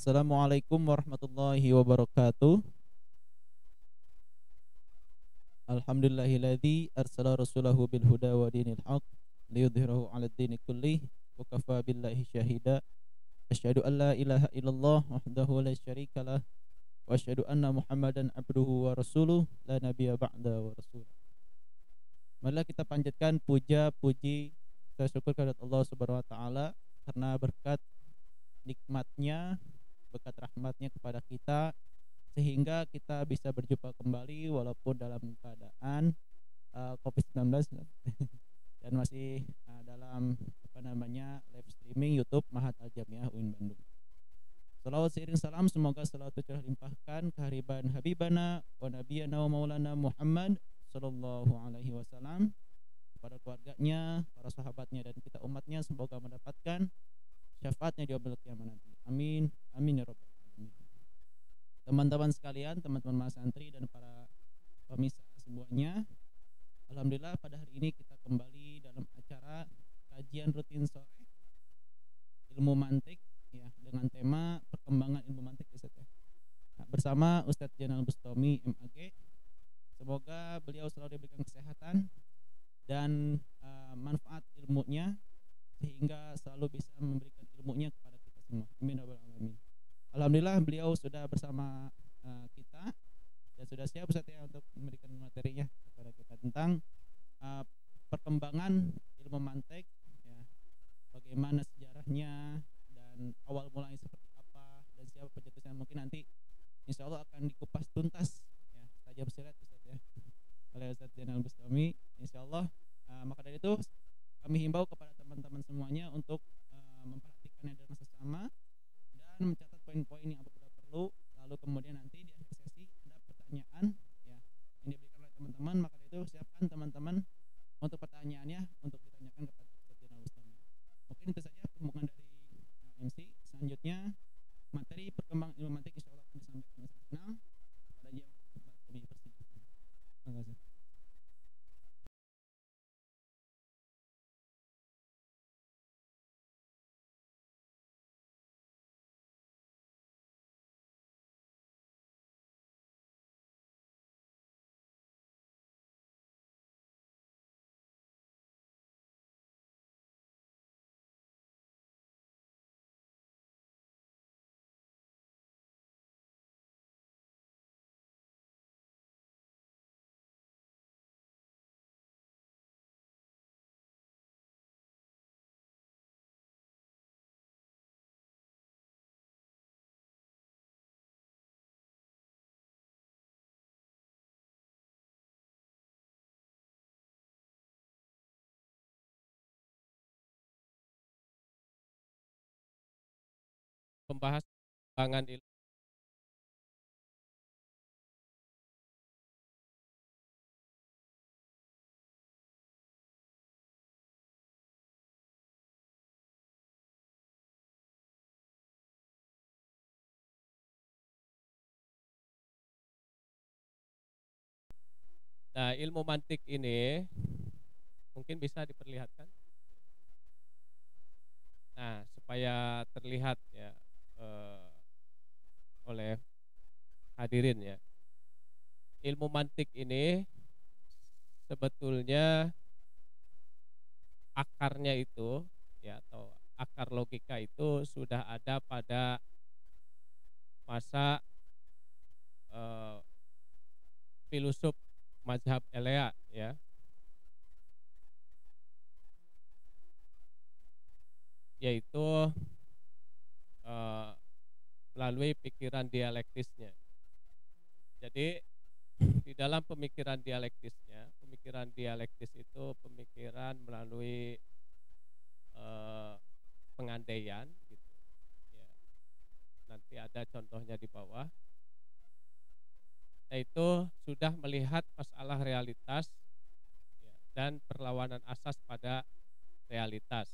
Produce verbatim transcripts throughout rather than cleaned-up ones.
Assalamualaikum warahmatullahi wabarakatuh. Alhamdulillahilladzi arsala rasulahu bil huda wa dinil haq liyudhhirahu 'alad dini kullih wa kafa billahi syahida. Asyhadu an la ilaha illallah wahdahu la syarikalah wa asyhadu anna Muhammadan abduhu wa rasuluh la nabiyya ba'da wa rasuluh. Marilah kita panjatkan puja puji dan syukur kepada Allah Subhanahu wa taala karena berkat nikmatnya, berkat rahmatnya kepada kita sehingga kita bisa berjumpa kembali walaupun dalam keadaan uh, covid sembilan belas dan masih uh, dalam apa namanya live streaming YouTube Mahat Al Jamiah U I N Bandung. Salawat seiring salam semoga selalu terlimpahkan kehariban habibana wa nabiyana wa maulana Muhammad sallallahu alaihi wasallam kepada keluarganya, para sahabatnya dan kita umatnya, semoga mendapatkan syafaatnya di yaumil qiyamah nanti. Amin. Amin ya rabbal alamin. Teman-teman sekalian, teman-teman mas santri dan para pemirsa semuanya, alhamdulillah pada hari ini kita kembali dalam acara kajian rutin sore ilmu mantik ya, dengan tema perkembangan ilmu mantik Ustaz ya. Nah, bersama Ustadz Jainal Bustami M A G. Semoga beliau selalu diberikan kesehatan dan uh, manfaat ilmunya sehingga selalu bisa memberikan ilmunya kepada kita semua. Amin ya rabbal alamin. Alhamdulillah beliau sudah bersama uh, kita dan sudah siap Ustaz ya untuk memberikan materinya kepada kita tentang uh, perkembangan ilmu mantik ya, bagaimana sejarahnya dan awal mulanya seperti apa dan siapa pencetusnya. Mungkin nanti insya Allah akan dikupas tuntas ya, tajam sirat Ustaz ya, oleh Ustaz Jainal Bustami insya Allah. Uh, maka dari itu kami himbau kepada teman-teman semuanya untuk uh, memperhatikannya dengan sesama dan mencatat poin-poin yang apabila perlu, lalu kemudian nanti di akhir sesi ada pertanyaan ya yang diberikan oleh teman-teman. Maka dari itu siapkan teman-teman untuk pertanyaannya untuk ditanyakan kepada Ustaz Jainal Bustami. Mungkin itu saja pembukaan dari uh, M C. Selanjutnya materi perkembangan ilmu mantik insya Allah akan disampaikan oleh Ustaz Jainal kepada dia untuk kami persilakan. Terima kasih. Pembahasan perkembangan ilmu. Nah, ilmu mantik ini mungkin bisa diperlihatkan. Nah, supaya terlihat ya eh, oleh hadirin ya. Ilmu mantik ini sebetulnya akarnya itu ya, atau akar logika itu sudah ada pada masa eh, filosof mazhab Elea ya, yaitu eh, melalui pikiran dialektisnya. Jadi di dalam pemikiran dialektisnya, pemikiran dialektis itu pemikiran melalui eh, pengandaian gitu. Ya, nanti ada contohnya di bawah. Yaitu sudah melihat masalah realitas ya, dan perlawanan asas pada realitas.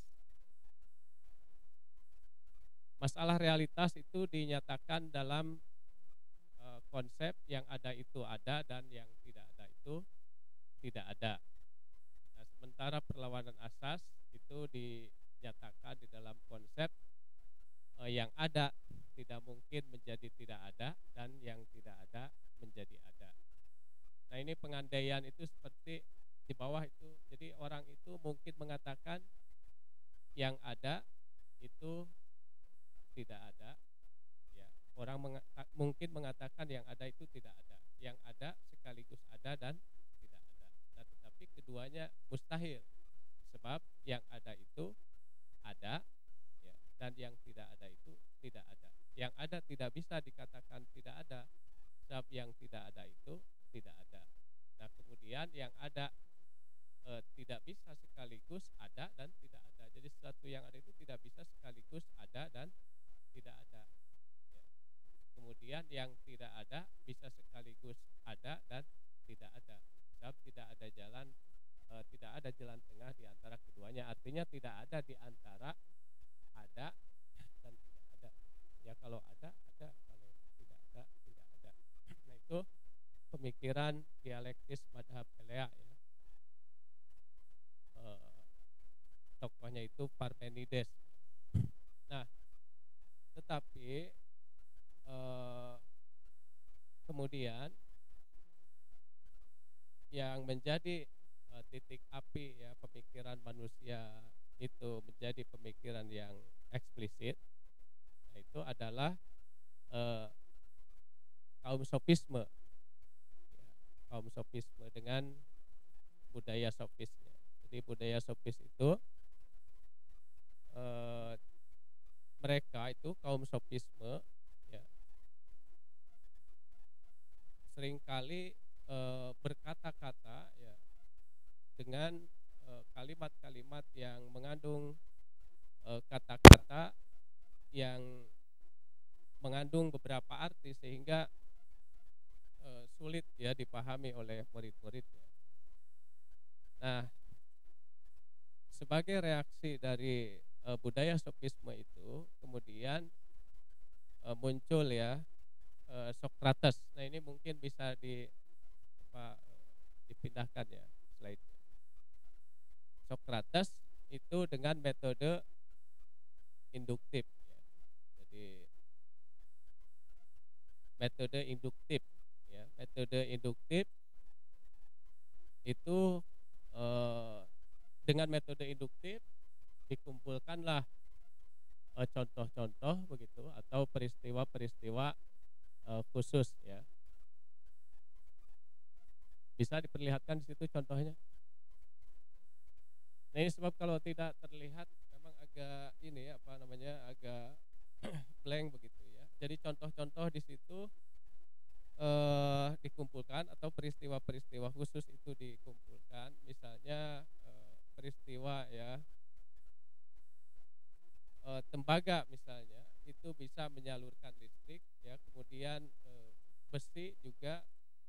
Masalah realitas itu dinyatakan dalam uh, konsep yang ada itu ada dan yang tidak ada itu tidak ada. Nah, sementara perlawanan asas itu dinyatakan di dalam konsep uh, yang ada tidak mungkin menjadi tidak ada, dan yang tidak ada menjadi ada. Nah, ini pengandaian itu seperti di bawah itu. Jadi orang itu mungkin mengatakan yang ada itu tidak ada, ya. Orang mengata, mungkin mengatakan yang ada itu tidak ada. Yang ada sekaligus ada dan tidak ada. Nah, tetapi keduanya mustahil. Sebab yang ada itu ada, ya, dan yang tidak ada itu tidak ada. Yang ada tidak bisa dikatakan tidak ada, sebab yang tidak ada itu tidak ada. Nah, kemudian yang ada e, tidak bisa sekaligus ada dan tidak ada. Jadi sesuatu yang ada itu tidak bisa sekaligus ada dan tidak ada, ya. Kemudian yang tidak ada bisa sekaligus ada dan tidak ada, sebab tidak ada jalan e, tidak ada jalan tengah di antara keduanya. Artinya tidak ada di antara ada dan tidak ada. Ya, kalau ada ada, kalau tidak ada tidak ada. Nah, itu pemikiran dialektis madhab Elea, ya. E, tokohnya itu Parmenides. Nah, tetapi e, kemudian yang menjadi e, titik api, ya, pemikiran manusia itu menjadi pemikiran yang eksplisit, nah, itu adalah e, kaum sofisme, ya, kaum sofisme dengan budaya sofisnya. Jadi budaya sofis itu e, mereka itu kaum sofisme, ya, seringkali e, berkata-kata, ya, dengan e, kalimat-kalimat yang mengandung e, kata-kata yang mengandung beberapa arti sehingga e, sulit, ya, dipahami oleh murid-muridnya. Nah, sebagai reaksi dari e, budaya sofisme itu kemudian e, muncul, ya, e, Sokrates. Nah, ini mungkin bisa di apa, dipindahkan, ya, slide-nya. Sokrates itu dengan metode induktif, ya. Jadi metode induktif, ya, metode induktif itu e, dengan metode induktif dikumpulkanlah e, contoh-contoh begitu atau peristiwa-peristiwa e, khusus, ya. Bisa diperlihatkan di situ contohnya. Nah, ini sebab kalau tidak terlihat memang agak ini, apa namanya, agak blank begitu, ya. Jadi contoh-contoh di situ eh, dikumpulkan atau peristiwa-peristiwa khusus itu dikumpulkan. Misalnya eh, peristiwa, ya, eh, tembaga misalnya itu bisa menyalurkan listrik, ya. Kemudian eh, besi juga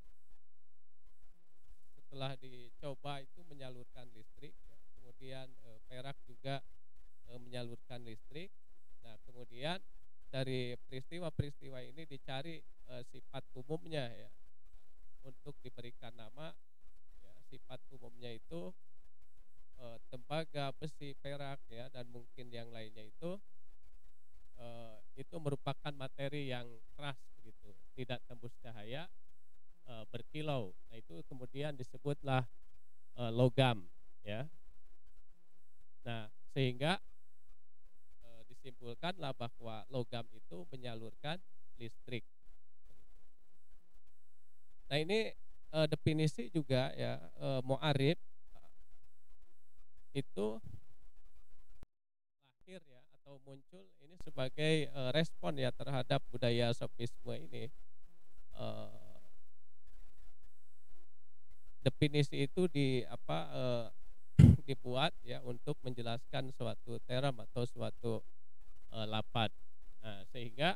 setelah dicoba itu menyalurkan listrik, ya. Kemudian e, perak juga e, menyalurkan listrik. Nah, kemudian dari peristiwa-peristiwa ini dicari e, sifat umumnya, ya, untuk diberikan nama, ya. Sifat umumnya itu e, tembaga, besi, perak, ya, dan mungkin yang lainnya itu e, itu merupakan materi yang keras begitu, tidak tembus cahaya, e, berkilau. Nah, itu kemudian disebutlah e, logam, ya. Nah, sehingga e, disimpulkanlah bahwa logam itu menyalurkan listrik. Nah, ini e, definisi juga, ya, e, mu'arif itu lahir, ya, atau muncul ini sebagai e, respon, ya, terhadap budaya sofisme ini. E, definisi itu di apa e, dibuat, ya, untuk menjelaskan suatu term atau suatu e, lafaz. Nah, sehingga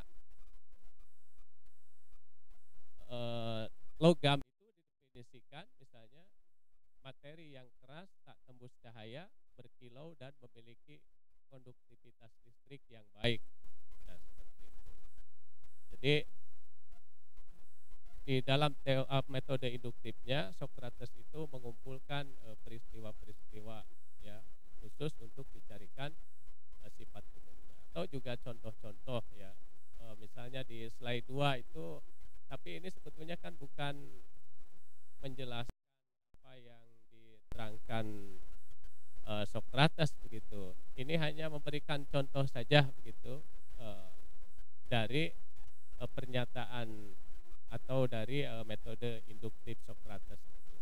e, logam itu didefinisikan misalnya materi yang keras, tak tembus cahaya, berkilau, dan memiliki konduktivitas listrik yang baik. Nah, seperti itu. Jadi di dalam teo, uh, metode induktifnya Sokrates itu mengumpulkan uh, peristiwa-peristiwa, ya, khusus untuk dicarikan uh, sifat umumnya atau juga contoh-contoh, ya, e, eh, misalnya di slide dua itu, tapi ini sebetulnya kan bukan menjelaskan apa yang diterangkan eh, Sokrates begitu. Ini hanya memberikan contoh saja begitu eh, dari eh, pernyataan atau dari eh, metode induktif Sokrates.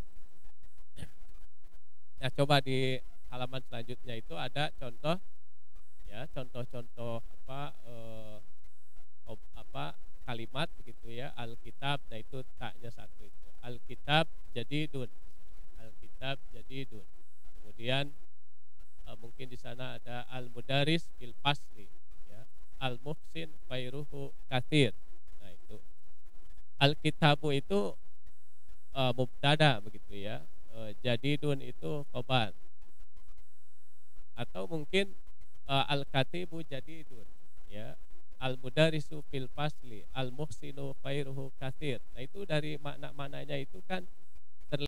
Nah, coba di halaman selanjutnya itu ada contoh ya, contoh-contoh apa eh, op- apa kalimat begitu ya, Alkitab. Nah, itu taknya satu itu. Alkitab jadi dun. Alkitab jadi dun. Kemudian eh, mungkin di sana ada al-mudaris bil fasli ya. Al-muhsin khairuhu katsir. Nah, itu. Alkitabu itu eh, mubtada begitu ya. Eh, jadi dun itu khobar. Atau mungkin uh, al-katibu jadidun ya, al-mudarisu fil fasli, al-muhsinu khairuhu katsir. Nah, itu dari makna-maknanya itu kan terlihat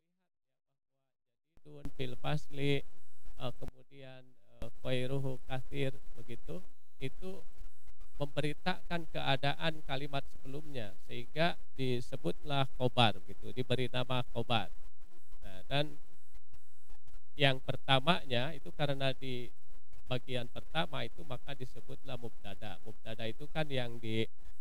jadidun fil fasli, uh, kemudian uh, khairuhu katsir begitu, itu memberitakan keadaan kalimat sebelumnya sehingga disebutlah khobar gitu, diberi nama khobar. Nah, dan yang pertamanya itu karena di bagian pertama itu maka disebutlah mubtada. Mubtada itu kan yang di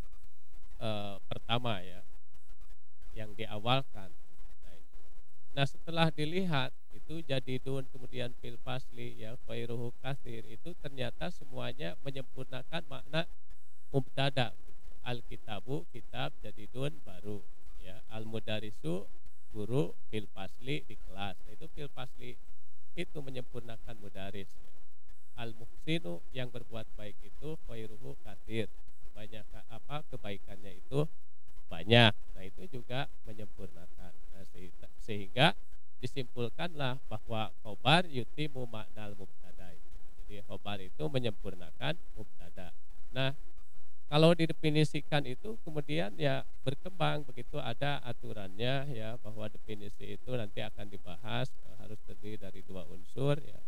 eh, pertama ya, yang diawalkan. Nah, itu. Nah, setelah dilihat itu jadidun kemudian fil fasli ya khairuhu katsir, itu ternyata semuanya menyempurnakan makna mubtada. Alkitabu kitab, jadidun baru ya, al mudarisu guru, fil fasli di kelas. Nah, itu fil fasli itu menyempurnakan mudaris ya. Al-muhsinu yang berbuat baik itu khairuhu katsir, banyak apa kebaikannya itu banyak. Nah, itu juga menyempurnakan. Nah, sehingga disimpulkanlah bahwa khobar yutimu maknal mubtada. Jadi khobar itu menyempurnakan mubtada. Nah, kalau didefinisikan itu kemudian ya berkembang begitu, ada aturannya ya, bahwa definisi itu nanti akan dibahas harus terdiri dari dua unsur ya,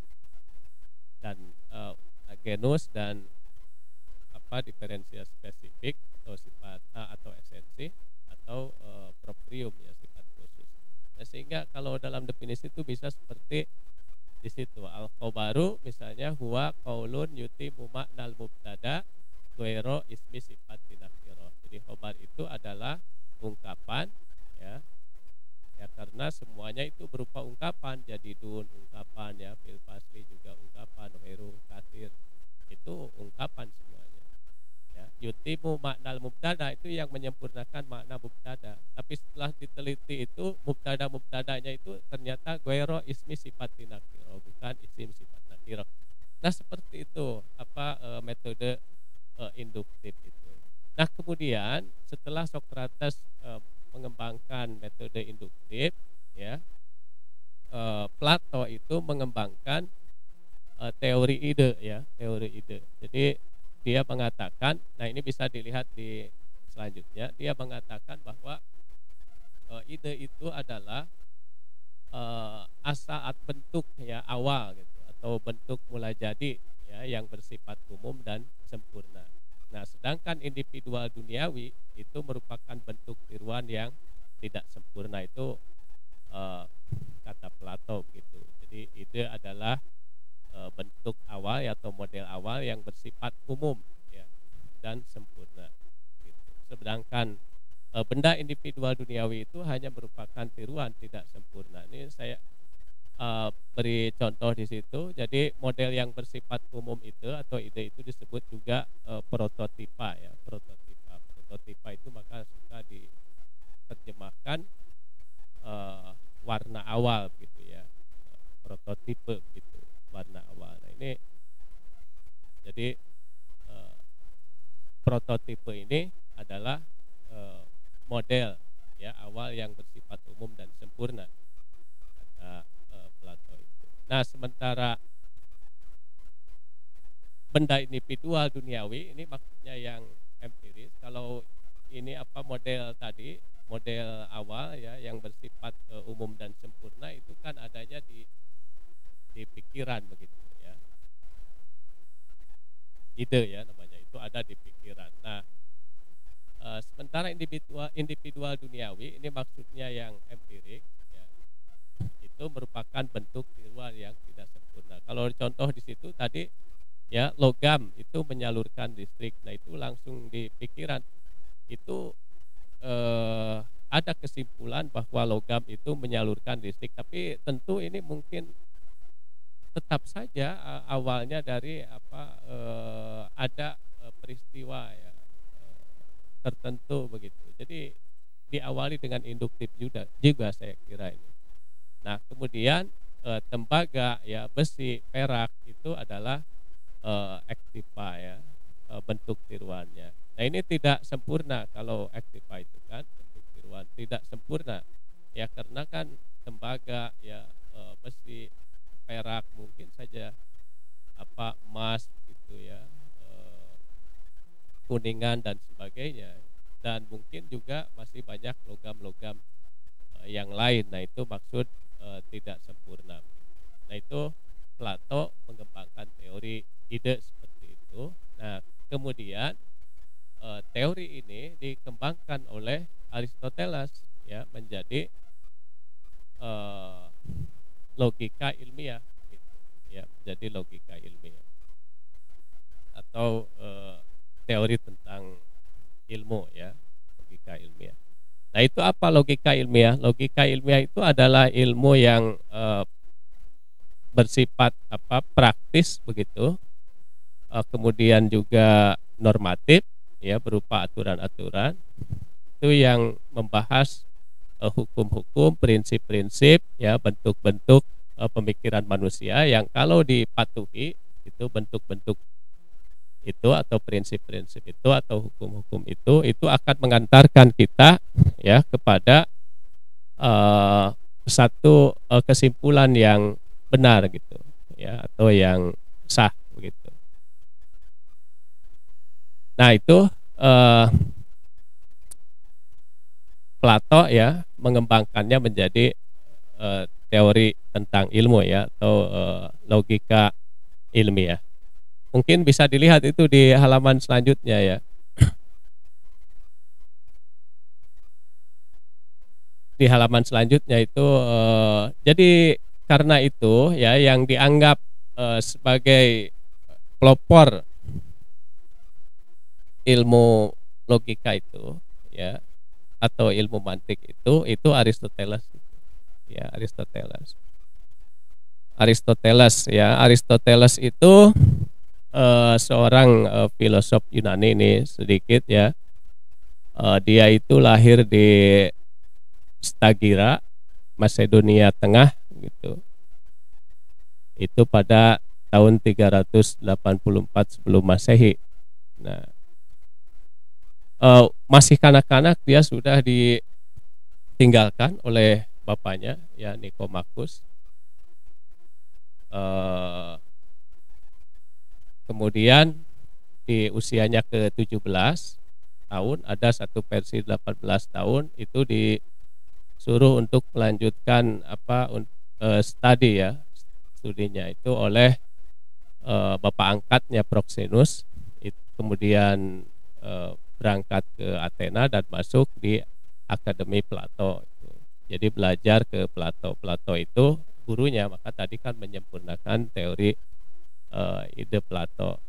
dan uh, genus dan apa diferensial spesifik atau sifat uh, atau esensi atau uh, proprium ya, sifat khusus. Nah, sehingga kalau dalam definisi itu bisa seperti di situ al khobaru misalnya huwa qaulun yutimu ma'nal mubtada ghairu ismi sifat nakirah. Jadi khobar itu adalah ungkapan ya, ya karena semuanya itu berupa ungkapan, jadi dun ungkapan ya, fil fasli juga ungkapan, khairu katsir itu ungkapan semuanya ya. Yutimu maknal mubtada itu yang menyempurnakan makna mubtada, tapi setelah diteliti itu mubtada mubtadanya itu ternyata ghairu ismi sifat nakirah, bukan isim sifat nakirah. Nah, seperti itu apa e, metode e, induktif itu. Nah, kemudian setelah Sokrates e, mengembangkan metode induktif ya, e, Plato itu mengembangkan e, teori ide ya, teori ide. Jadi dia mengatakan, nah ini bisa dilihat di selanjutnya, dia mengatakan bahwa e, ide itu adalah e, asaat bentuk ya, awal gitu, atau bentuk mula jadi ya, yang bersifat umum dan sempurna. Nah, sedangkan individual duniawi itu merupakan bentuk tiruan yang tidak sempurna, itu eh, kata Plato begitu. Jadi ide adalah eh, bentuk awal ya, atau model awal yang bersifat umum ya, dan sempurna. Gitu. Sedangkan eh, benda individual duniawi itu hanya merupakan tiruan tidak sempurna. Ini saya Uh, beri contoh di situ. Jadi model yang bersifat umum itu atau ide itu disebut juga uh, prototipa ya, prototipa. Prototipa itu maka suka diterjemahkan uh, warna awal gitu ya, prototipe gitu, warna awal. Nah, ini jadi uh, prototipe ini adalah uh, model ya awal yang bersifat umum dan sempurna, kata Plato itu. Nah, sementara benda individual duniawi ini maksudnya yang empiris. Kalau ini apa model tadi, model awal ya yang bersifat uh, umum dan sempurna itu kan adanya di di pikiran begitu ya. Ide ya namanya, itu ada di pikiran. Nah, Uh, sementara individual individual duniawi ini maksudnya yang empirik, ya, itu merupakan bentuk tiruan yang tidak sempurna. Kalau contoh di situ tadi, ya, logam itu menyalurkan listrik. Nah itu langsung di pikiran itu eh, ada kesimpulan bahwa logam itu menyalurkan listrik, tapi tentu ini mungkin tetap saja uh, awalnya dari apa uh, ada uh, peristiwa, ya, uh, tertentu begitu. Jadi diawali dengan induktif juga, juga saya kira ini. Nah kemudian uh, tembaga, ya, besi, perak itu adalah uh, aktiva, ya, uh, bentuk tiruannya. Nah ini tidak sempurna kalau aktiva itu kan bentuk tiruan tidak sempurna, ya, karena kan tembaga, ya, uh, besi, perak, mungkin saja apa emas gitu, ya, e, kuningan dan sebagainya, dan mungkin juga masih banyak logam-logam e, yang lain. Nah itu maksud e, tidak sempurna. Nah itu Plato mengembangkan teori ide seperti itu. Nah kemudian e, teori ini dikembangkan oleh Aristoteles, ya, menjadi e, logika ilmiah, gitu, ya, jadi logika ilmiah atau e, teori tentang ilmu, ya, logika ilmiah. Nah itu apa logika ilmiah? Logika ilmiah itu adalah ilmu yang e, bersifat apa praktis begitu, e, kemudian juga normatif, ya, berupa aturan-aturan itu yang membahas hukum-hukum, prinsip-prinsip, ya, bentuk-bentuk uh, pemikiran manusia yang kalau dipatuhi itu bentuk-bentuk itu atau prinsip-prinsip itu atau hukum-hukum itu itu akan mengantarkan kita, ya, kepada uh, satu uh, kesimpulan yang benar gitu, ya, atau yang sah begitu. Nah itu uh, Plato, ya, mengembangkannya menjadi uh, teori tentang ilmu, ya, atau uh, logika ilmiah. Mungkin bisa dilihat itu di halaman selanjutnya, ya. Di halaman selanjutnya itu uh, jadi karena itu, ya, yang dianggap uh, sebagai pelopor ilmu logika itu, ya, atau ilmu mantik itu itu Aristoteles, ya, Aristoteles Aristoteles ya Aristoteles itu uh, seorang uh, filosof Yunani ini sedikit, ya, uh, dia itu lahir di Stagira, Macedonia Tengah gitu, itu pada tahun tiga ratus delapan puluh empat sebelum Masehi. Nah Uh, masih kanak-kanak dia sudah ditinggalkan oleh bapaknya, ya, Nikomakus. Uh, kemudian di usianya ke tujuh belas tahun, ada satu versi delapan belas tahun itu disuruh untuk melanjutkan apa uh, studi, ya, studinya itu oleh uh, bapak angkatnya Proxenus. It, kemudian uh, berangkat ke Athena dan masuk di Akademi Plato. Jadi belajar ke Plato. Plato itu gurunya, maka tadi kan menyempurnakan teori uh, ide Plato.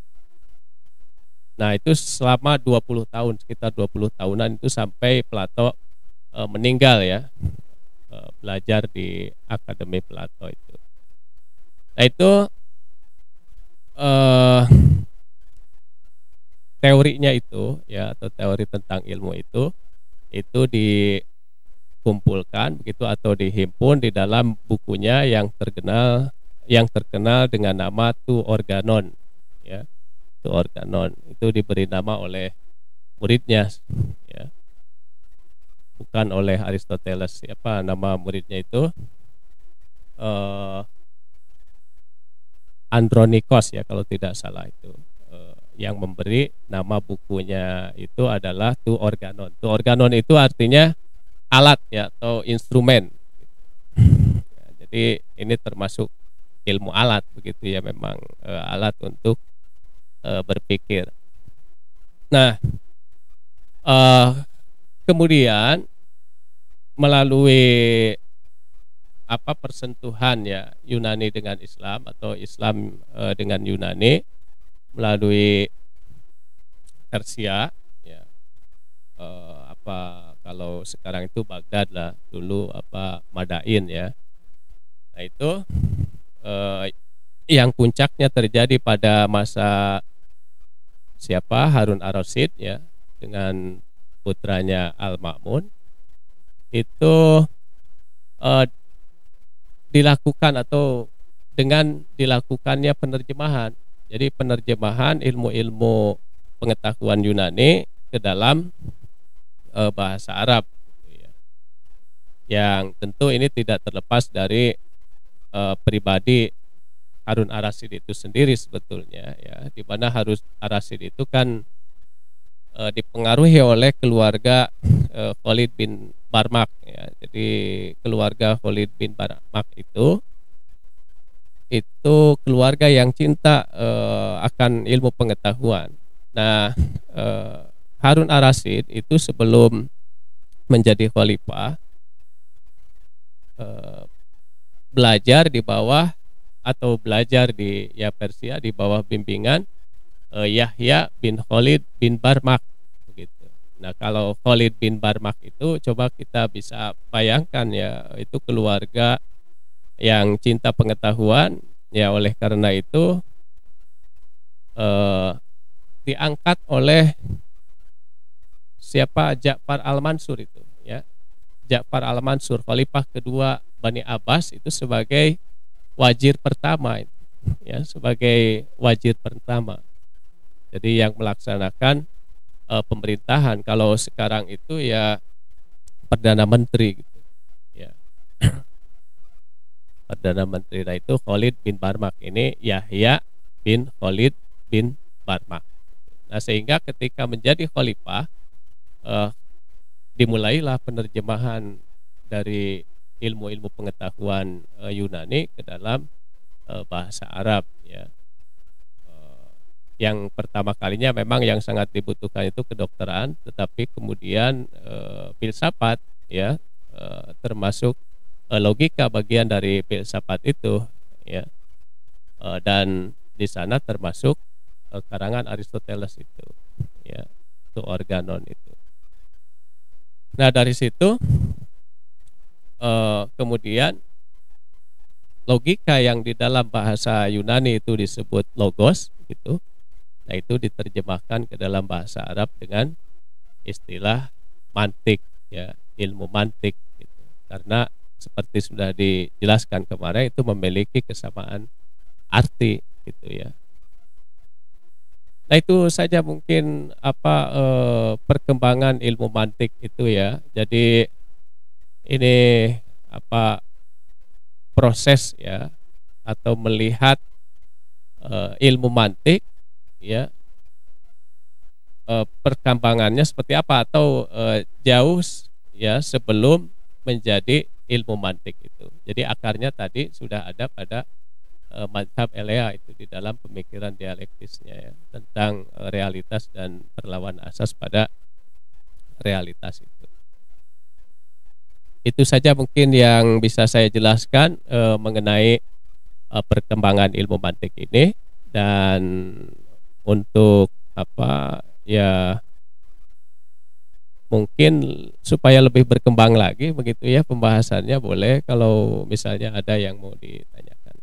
Nah itu selama dua puluh tahun, sekitar dua puluh tahunan itu sampai Plato uh, meninggal, ya, uh, belajar di Akademi Plato itu. Nah itu uh, teorinya itu, ya, atau teori tentang ilmu itu itu dikumpulkan begitu atau dihimpun di dalam bukunya yang terkenal yang terkenal dengan nama Tu Organon, ya. Tu Organon itu diberi nama oleh muridnya, ya, bukan oleh Aristoteles. Siapa nama muridnya itu? uh, Andronikos, ya, kalau tidak salah itu. Yang memberi nama bukunya itu adalah Tu Organon. Tu Organon itu artinya alat, ya, atau instrumen. Ya, jadi ini termasuk ilmu alat begitu, ya, memang e, alat untuk e, berpikir. Nah uh, kemudian melalui apa persentuhan ya Yunani dengan Islam atau Islam uh, dengan Yunani melalui Persia ya, uh, apa kalau sekarang itu Baghdad lah, dulu apa Madain ya. Nah itu uh, yang puncaknya terjadi pada masa siapa Harun ar-Rasyid ya dengan putranya Al-Ma'mun itu uh, dilakukan atau dengan dilakukannya penerjemahan. Jadi penerjemahan ilmu-ilmu pengetahuan Yunani ke dalam uh, bahasa Arab gitu ya. Yang tentu ini tidak terlepas dari uh, pribadi Harun ar-Rasyid itu sendiri sebetulnya ya, di mana Harun ar-Rasyid itu kan uh, dipengaruhi oleh keluarga uh, Khalid bin Barmak ya. Jadi keluarga Khalid bin Barmak itu itu keluarga yang cinta uh, akan ilmu pengetahuan. Nah, uh, Harun ar-Rasyid itu sebelum menjadi khalifah uh, belajar di bawah atau belajar di ya Persia di bawah bimbingan uh, Yahya bin Khalid bin Barmak. Nah kalau Khalid bin Barmak itu coba kita bisa bayangkan ya, itu keluarga yang cinta pengetahuan ya, oleh karena itu eh, diangkat oleh siapa Ja'far al-Mansur itu ya, Ja'far al-Mansur khalifah kedua Bani Abbas itu sebagai wazir pertama ya, sebagai wazir pertama. Jadi yang melaksanakan Uh, pemerintahan. Kalau sekarang itu ya Perdana Menteri gitu ya. Perdana Menteri. Nah itu Khalid bin Barmak, ini Yahya bin Khalid bin Barmak. Nah sehingga ketika menjadi khalifah uh, dimulailah penerjemahan dari ilmu-ilmu pengetahuan uh, Yunani ke dalam uh, bahasa Arab ya. Yang pertama kalinya memang yang sangat dibutuhkan itu kedokteran, tetapi kemudian e, filsafat ya, e, termasuk e, logika bagian dari filsafat itu ya, e, dan di sana termasuk e, karangan Aristoteles itu ya, itu Organon itu. Nah dari situ e, kemudian logika yang di dalam bahasa Yunani itu disebut logos gitu. Nah itu diterjemahkan ke dalam bahasa Arab dengan istilah mantik ya, ilmu mantik gitu. Karena seperti sudah dijelaskan kemarin itu memiliki kesamaan arti gitu ya. Nah itu saja mungkin apa eh, perkembangan ilmu mantik itu ya. Jadi ini apa proses ya, atau melihat eh, ilmu mantik ya, e, perkembangannya seperti apa, atau e, jauh ya sebelum menjadi ilmu mantik itu. Jadi akarnya tadi sudah ada pada e, mazhab Elea itu di dalam pemikiran dialektisnya ya, tentang e, realitas dan perlawanan asas pada realitas itu. Itu saja mungkin yang bisa saya jelaskan e, mengenai e, perkembangan ilmu mantik ini. Dan untuk apa ya, mungkin supaya lebih berkembang lagi begitu ya pembahasannya, boleh kalau misalnya ada yang mau ditanyakan.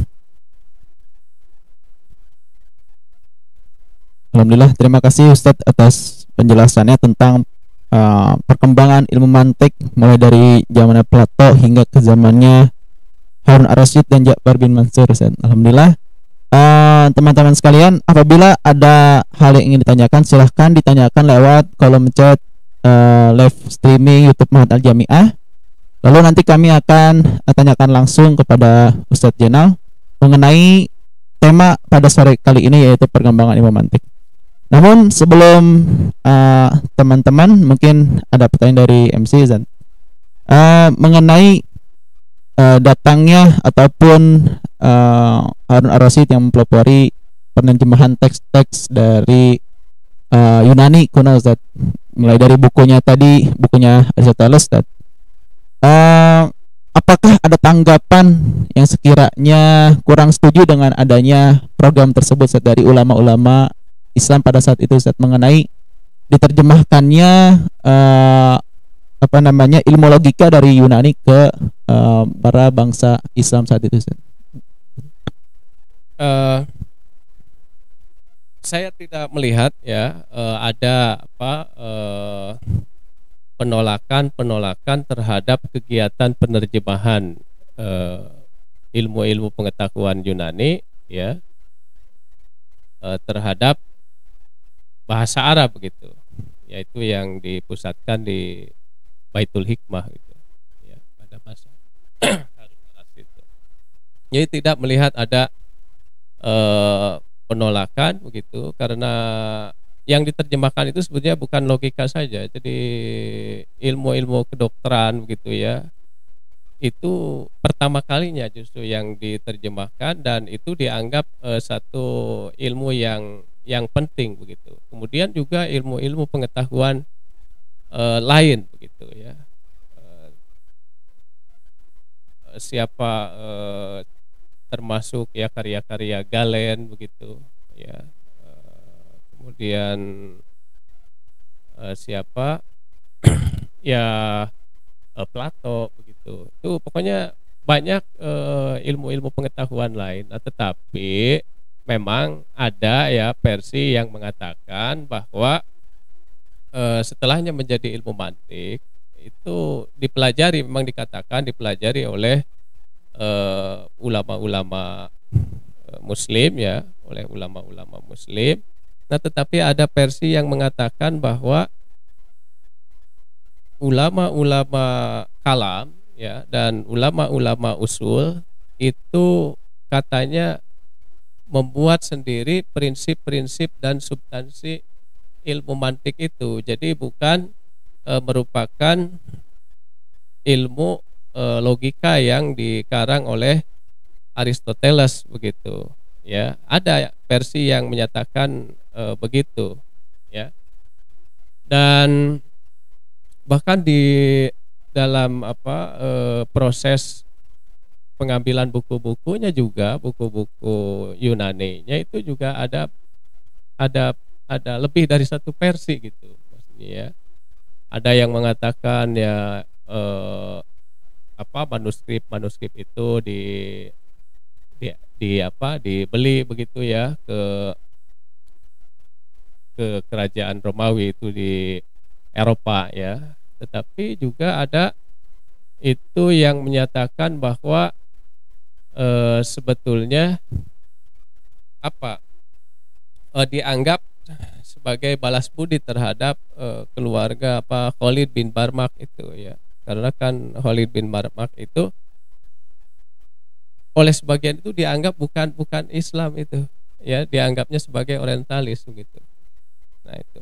Alhamdulillah, terima kasih Ustadz atas penjelasannya tentang uh, perkembangan ilmu mantik mulai dari zaman Plato hingga ke zamannya Harun ar-Rasyid dan Ja'far bin Mansur. Ustadz. Alhamdulillah. Uh, teman-teman sekalian, apabila ada hal yang ingin ditanyakan, silahkan ditanyakan lewat kolom chat uh, live streaming YouTube Ma'had Al-Jami'ah. Lalu nanti kami akan uh, tanyakan langsung kepada Ustadz Jenal mengenai tema pada sore kali ini, yaitu perkembangan ilmu mantik. Namun sebelum teman-teman uh, mungkin ada pertanyaan dari M C Zan uh, mengenai uh, datangnya ataupun uh, Harun ar-Rasyid yang mempelopori penerjemahan teks-teks dari uh, Yunani kuno Ustaz. Mulai dari bukunya tadi, bukunya Aristoteles Ustaz. Uh, apakah ada tanggapan yang sekiranya kurang setuju dengan adanya program tersebut Ustaz, dari ulama-ulama Islam pada saat itu Ustaz, mengenai diterjemahkannya uh, apa namanya ilmu logika dari Yunani ke uh, para bangsa Islam saat itu Ustaz? Uh, saya tidak melihat ya uh, ada apa uh, penolakan penolakan terhadap kegiatan penerjemahan uh, ilmu-ilmu pengetahuan Yunani ya uh, terhadap bahasa Arab begitu, yaitu yang dipusatkan di Baitul Hikmah gitu ya, pada masa itu. Jadi tidak melihat ada eh, penolakan begitu, karena yang diterjemahkan itu sebetulnya bukan logika saja, jadi ilmu-ilmu kedokteran begitu ya, itu pertama kalinya justru yang diterjemahkan, dan itu dianggap eh, satu ilmu yang yang penting begitu. Kemudian juga ilmu-ilmu pengetahuan eh, lain begitu ya. Eh, siapa eh, termasuk ya karya-karya Galen begitu ya. Eh, kemudian eh, siapa ya eh, Plato begitu. Itu pokoknya banyak eh, ilmu-ilmu pengetahuan lain. Nah, tetapi memang ada ya versi yang mengatakan bahwa e, setelahnya menjadi ilmu mantik itu dipelajari, memang dikatakan dipelajari oleh ulama-ulama e, Muslim ya, oleh ulama-ulama Muslim. Nah, tetapi ada versi yang mengatakan bahwa ulama-ulama kalam ya dan ulama-ulama usul itu katanya membuat sendiri prinsip-prinsip dan substansi ilmu mantik itu. Jadi bukan e, merupakan ilmu e, logika yang dikarang oleh Aristoteles begitu. Ya, ada versi yang menyatakan e, begitu. Ya, dan bahkan di dalam apa e, proses pengambilan buku-bukunya juga, buku-buku Yunani-nya itu juga ada ada ada lebih dari satu versi gitu maksudnya ya. Ada yang mengatakan ya eh, apa manuskrip-manuskrip itu di, di di apa dibeli begitu ya ke ke kerajaan Romawi itu di Eropa ya. Tetapi juga ada itu yang menyatakan bahwa E, sebetulnya apa e, dianggap sebagai balas budi terhadap e, keluarga apa Khalid bin Barmak itu ya, karena kan Khalid bin Barmak itu oleh sebagian itu dianggap bukan bukan Islam itu ya, dianggapnya sebagai orientalis begitu. Nah itu.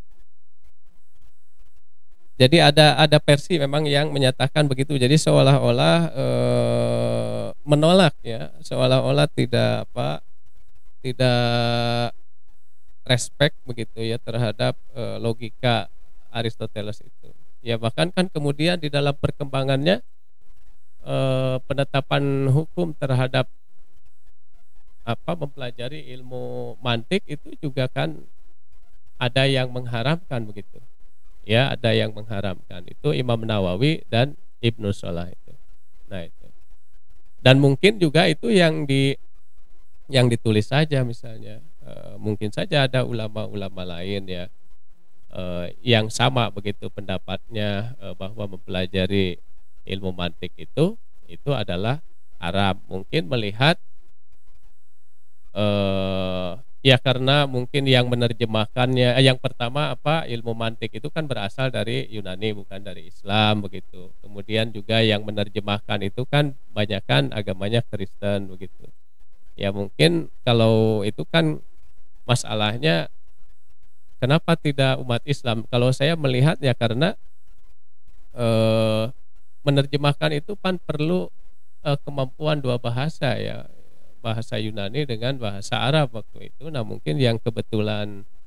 Jadi ada ada versi memang yang menyatakan begitu. Jadi seolah-olah e, menolak ya, seolah-olah tidak apa, tidak respect begitu ya terhadap e, logika Aristoteles itu. Ya bahkan kan kemudian di dalam perkembangannya e, penetapan hukum terhadap apa mempelajari ilmu mantik itu juga kan ada yang mengharamkan begitu. Ya, ada yang mengharamkan itu Imam Nawawi dan Ibnu Salah itu. Nah itu. Dan mungkin juga itu yang di yang ditulis saja misalnya. E, mungkin saja ada ulama-ulama lain ya e, yang sama begitu pendapatnya e, bahwa mempelajari ilmu mantik itu itu adalah haram. Mungkin melihat e, ya karena mungkin yang menerjemahkannya eh, yang pertama apa ilmu mantik itu kan berasal dari Yunani bukan dari Islam begitu. Kemudian juga yang menerjemahkan itu kan banyakkan agamanya Kristen begitu. Ya mungkin kalau itu kan masalahnya kenapa tidak umat Islam? Kalau saya melihat ya karena eh, menerjemahkan itu kan perlu eh, kemampuan dua bahasa ya. Bahasa Yunani dengan bahasa Arab waktu itu. Nah mungkin yang kebetulan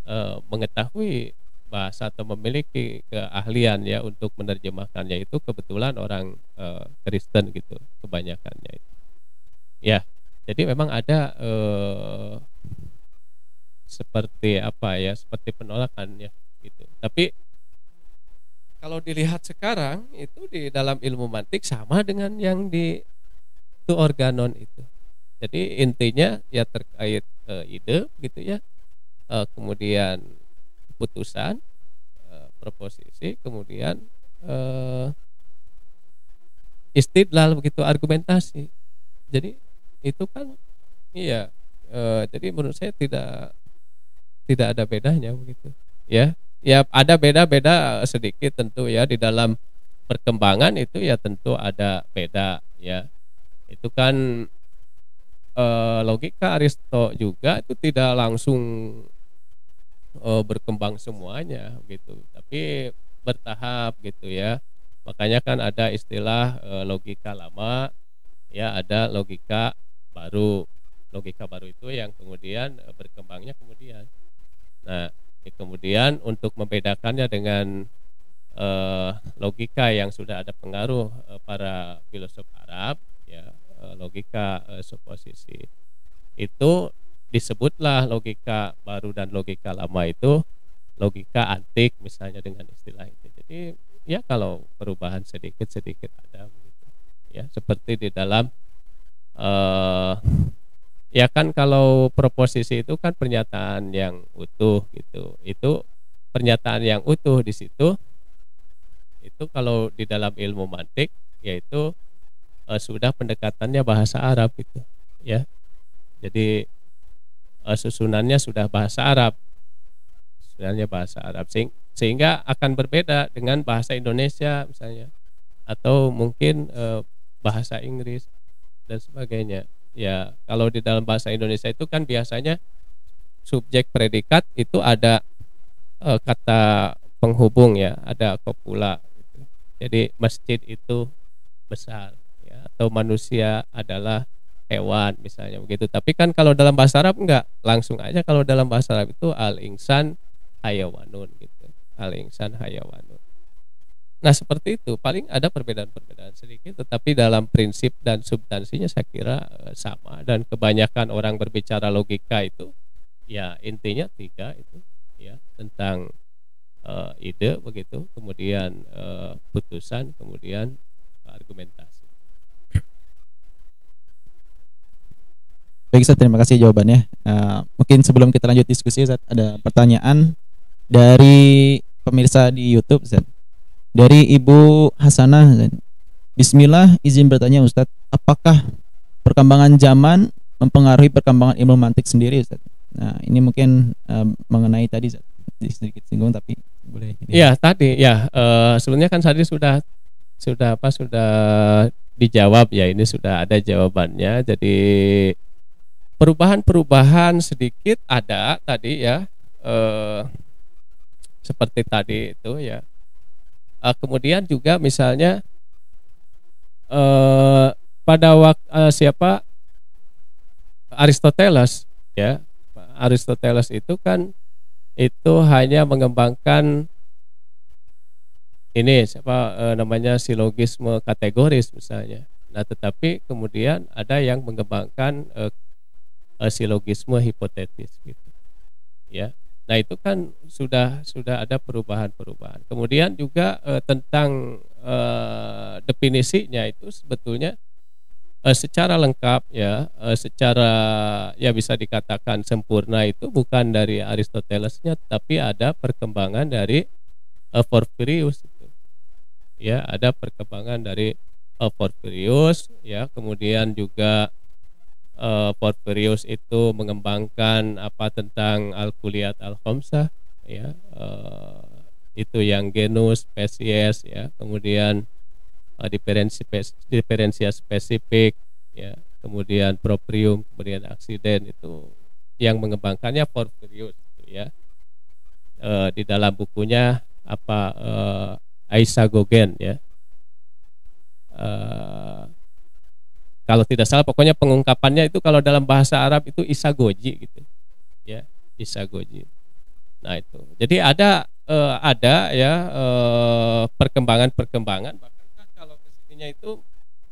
uh, mengetahui bahasa atau memiliki keahlian ya untuk menerjemahkannya itu kebetulan orang uh, Kristen gitu kebanyakannya itu. Ya, jadi memang ada uh, seperti apa ya, seperti penolakan ya gitu. Tapi kalau dilihat sekarang itu di dalam ilmu mantik sama dengan yang di itu organon itu. Jadi intinya ya terkait uh, ide gitu ya. Uh, kemudian putusan, uh, proposisi, kemudian uh, istidlal begitu, argumentasi. Jadi itu kan iya, uh, jadi menurut saya tidak tidak ada bedanya begitu. Ya, ya ada beda-beda sedikit tentu ya di dalam perkembangan itu ya tentu ada beda ya. Itu kan uh, logika Aristo juga itu tidak langsung uh, berkembang semuanya gitu, tapi bertahap gitu ya. Makanya kan ada istilah uh, logika lama, ya ada logika baru. Logika baru itu yang kemudian uh, berkembangnya kemudian. Nah, ya kemudian untuk membedakannya dengan uh, logika yang sudah ada pengaruh uh, para filosof Arab, ya uh, logika uh, suposisi itu disebutlah logika baru dan logika lama itu logika antik misalnya dengan istilah itu. Jadi ya kalau perubahan sedikit-sedikit ada begitu. Ya seperti di dalam uh, ya kan kalau proposisi itu kan pernyataan yang utuh gitu. Itu pernyataan yang utuh di situ itu kalau di dalam ilmu mantik yaitu uh, sudah pendekatannya bahasa Arab gitu ya. Jadi uh, susunannya sudah bahasa Arab, susunannya bahasa Arab, sehingga akan berbeda dengan bahasa Indonesia misalnya, atau mungkin uh, bahasa Inggris dan sebagainya. Ya kalau di dalam bahasa Indonesia itu kan biasanya subjek predikat itu ada uh, kata penghubung ya, ada kopula. Gitu. Jadi masjid itu besar, ya, atau manusia adalah hewan misalnya begitu. Tapi kan kalau dalam bahasa Arab enggak, langsung aja kalau dalam bahasa Arab itu al-insan hayawanun gitu. Al-insan hayawanun. Nah, seperti itu. Paling ada perbedaan-perbedaan sedikit, tetapi dalam prinsip dan substansinya saya kira sama, dan kebanyakan orang berbicara logika itu ya intinya tiga itu ya, tentang uh, ide begitu, kemudian uh, putusan, kemudian argumentasi. Baik Ustaz, terima kasih jawabannya. Uh, mungkin sebelum kita lanjut diskusi Ustaz, ada pertanyaan dari pemirsa di YouTube Ustaz. Dari Ibu Hasanah Ustaz. Bismillah, izin bertanya Ustaz, apakah perkembangan zaman mempengaruhi perkembangan ilmu mantik sendiri Ustaz? Nah, ini mungkin uh, mengenai tadi Ustaz, sedikit singgung tapi boleh. Iya, tadi ya uh, sebenarnya kan tadi sudah sudah apa sudah dijawab ya, ini sudah ada jawabannya. Jadi perubahan-perubahan sedikit ada tadi ya, eh, seperti tadi itu ya. Eh, kemudian juga misalnya eh, pada waktu eh, siapa Aristoteles ya, Aristoteles itu kan itu hanya mengembangkan ini siapa eh, namanya silogisme kategoris misalnya. Nah, tetapi kemudian ada yang mengembangkan eh, silogisme hipotetis gitu ya. Nah itu kan sudah sudah ada perubahan-perubahan. Kemudian juga eh, tentang eh, definisinya itu sebetulnya eh, secara lengkap ya, eh, secara ya bisa dikatakan sempurna itu bukan dari Aristotelesnya, tapi ada perkembangan dari eh, Porphyrius itu. Ya, ada perkembangan dari eh, Porphyrius ya, kemudian juga Uh, Porphyrius itu mengembangkan apa tentang al-kuliyat al-khamsah ya, uh, itu yang genus, spesies ya, kemudian uh, diferensi diferensia spesifik ya, kemudian proprium, kemudian aksiden, itu yang mengembangkannya Porphyrius ya. Uh, di dalam bukunya apa uh, Aisagogen ya. Uh, Kalau tidak salah pokoknya pengungkapannya itu kalau dalam bahasa Arab itu isagoji gitu. Ya, isagoji. Nah itu. Jadi ada eh, ada ya eh, perkembangan-perkembangan, bahkan kan kalau kesininya itu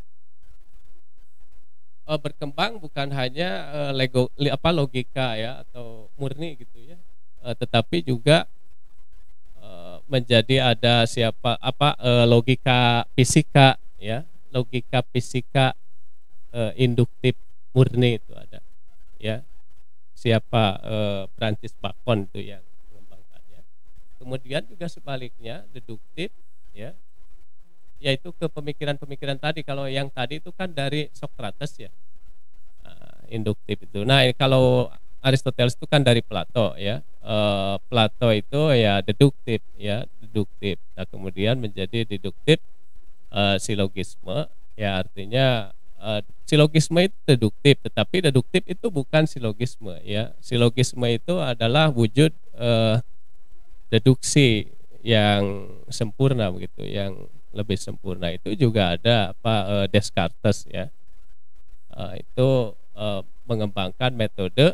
eh, berkembang bukan hanya eh, lego, li- apa logika ya atau murni gitu ya, eh, tetapi juga eh, menjadi ada siapa apa eh, logika fisika ya, logika fisika eh, induktif murni itu ada ya, siapa eh, Francis Bacon itu yang mengembangkannya. Kemudian juga sebaliknya deduktif ya, yaitu ke pemikiran-pemikiran tadi. Kalau yang tadi itu kan dari Socrates ya, nah, induktif itu. Nah ini kalau Aristoteles itu kan dari Plato ya, eh, Plato itu ya deduktif ya, deduktif. Nah kemudian menjadi deduktif eh, silogisme ya, artinya eh, silogisme itu deduktif, tetapi deduktif itu bukan silogisme ya. Silogisme itu adalah wujud eh, deduksi yang sempurna begitu, yang lebih sempurna. Itu juga ada apa eh, Descartes ya. Eh, itu eh, mengembangkan metode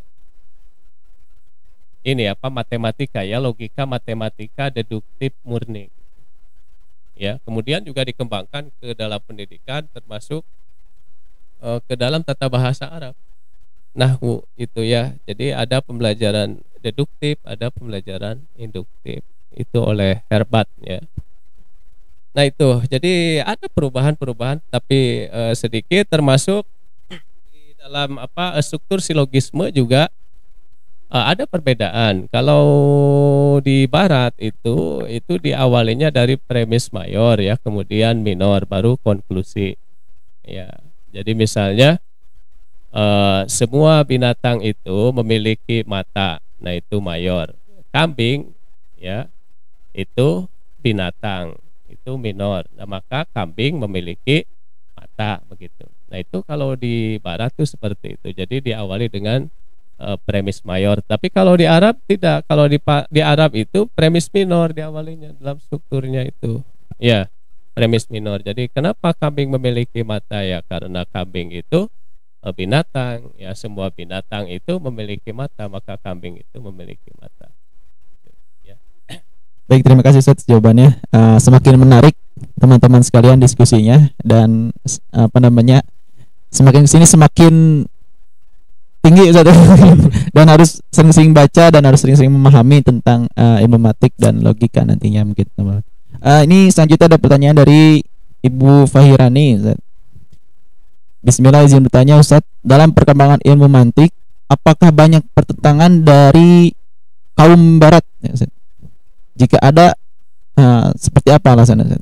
ini apa matematika ya, logika matematika deduktif murni. Ya, kemudian juga dikembangkan ke dalam pendidikan, termasuk eh, ke dalam tata bahasa Arab. Nahwu itu ya. Jadi ada pembelajaran deduktif, ada pembelajaran induktif. Itu oleh Herbart ya. Nah itu, jadi ada perubahan-perubahan tapi eh, sedikit, termasuk di dalam apa struktur silogisme juga eh, ada perbedaan. Kalau di Barat itu itu diawalinya dari premis mayor ya, kemudian minor, baru konklusi. Ya, jadi misalnya eh, semua binatang itu memiliki mata, nah itu mayor. Kambing ya itu binatang, itu minor. Nah, maka kambing memiliki mata begitu. Nah, itu kalau di Barat tuh seperti itu. Jadi diawali dengan uh, premis mayor. Tapi kalau di Arab tidak. Kalau di di Arab itu premis minor diawalinya dalam strukturnya itu. Ya, premis minor. Jadi kenapa kambing memiliki mata ya? Karena kambing itu uh, binatang. Ya, semua binatang itu memiliki mata, maka kambing itu memiliki mata. Baik, terima kasih Ustaz jawabannya. Uh, semakin menarik teman-teman sekalian diskusinya, dan apa namanya, semakin kesini semakin tinggi Ustaz. Dan harus sering-sering baca dan harus sering-sering memahami tentang uh, ilmu matematik dan logika nantinya mungkin teman. Uh, ini selanjutnya ada pertanyaan dari Ibu Fahirani Ustaz. Bismillah, izin bertanya Ustaz, dalam perkembangan ilmu mantik apakah banyak pertentangan dari kaum barat ya, Ustaz? Jika ada, uh, seperti apa alasannya?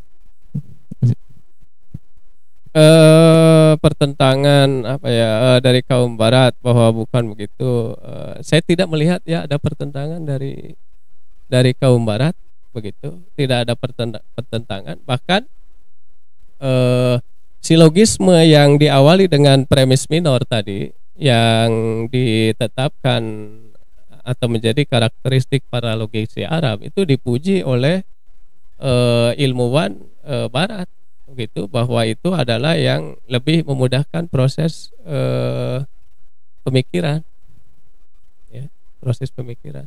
Uh, pertentangan apa ya uh, dari kaum barat, bahwa bukan begitu. Uh, saya tidak melihat ya ada pertentangan dari dari kaum barat begitu. Tidak ada pertentangan. Bahkan uh, silogisme yang diawali dengan premis minor tadi, yang ditetapkan atau menjadi karakteristik para logisi Arab, itu dipuji oleh uh, ilmuwan uh, Barat, begitu, bahwa itu adalah yang lebih memudahkan proses uh, pemikiran, ya, proses pemikiran.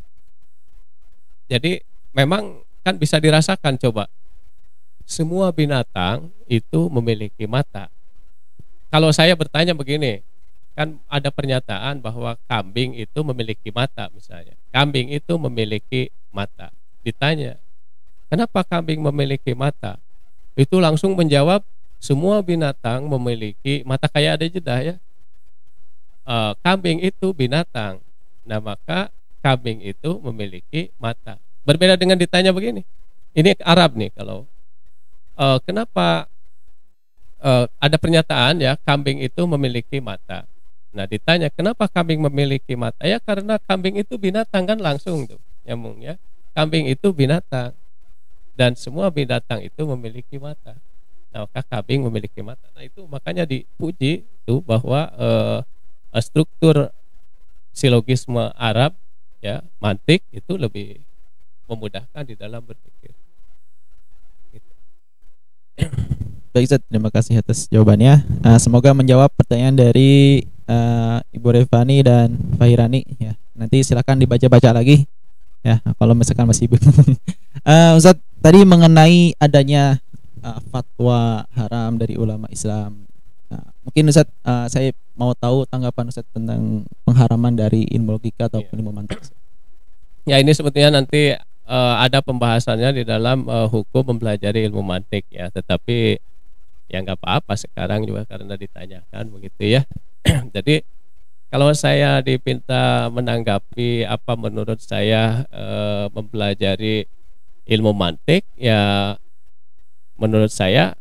Jadi memang kan bisa dirasakan, coba, semua binatang itu memiliki mata. Kalau saya bertanya begini, kan ada pernyataan bahwa kambing itu memiliki mata misalnya. Kambing itu memiliki mata. Ditanya, kenapa kambing memiliki mata? Itu langsung menjawab, semua binatang memiliki mata, kayak ada jeda ya. E, kambing itu binatang. Nah maka kambing itu memiliki mata. Berbeda dengan ditanya begini. Ini Arab nih, kalau e, kenapa e, ada pernyataan ya, kambing itu memiliki mata. Nah ditanya, kenapa kambing memiliki mata? Ya karena kambing itu binatang, kan langsung tuh nyambung ya. Kambing itu binatang dan semua binatang itu memiliki mata. Nah maka kambing memiliki mata. Nah itu makanya dipuji tuh bahwa eh, struktur silogisme Arab ya, mantik itu lebih memudahkan di dalam berpikir. Gitu. Baik Ustaz, terima kasih atas jawabannya. Uh, semoga menjawab pertanyaan dari uh, Ibu Revani dan Fahirani ya. Nanti silakan dibaca-baca lagi Ya, kalau misalkan masih bingung. Uh, Ustaz, tadi mengenai adanya uh, fatwa haram dari ulama Islam. Nah, mungkin Ustaz, uh, saya mau tahu tanggapan Ustaz tentang pengharaman dari ilmu logika atau Ya, ilmu mantik. ya ini sebetulnya nanti uh, ada pembahasannya di dalam uh, hukum mempelajari ilmu mantik ya, tetapi ya nggak apa-apa sekarang juga karena ditanyakan begitu ya. Jadi kalau saya dipinta menanggapi apa menurut saya uh, mempelajari ilmu mantik, ya menurut saya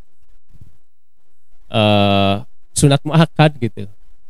uh, sunat muakkad gitu.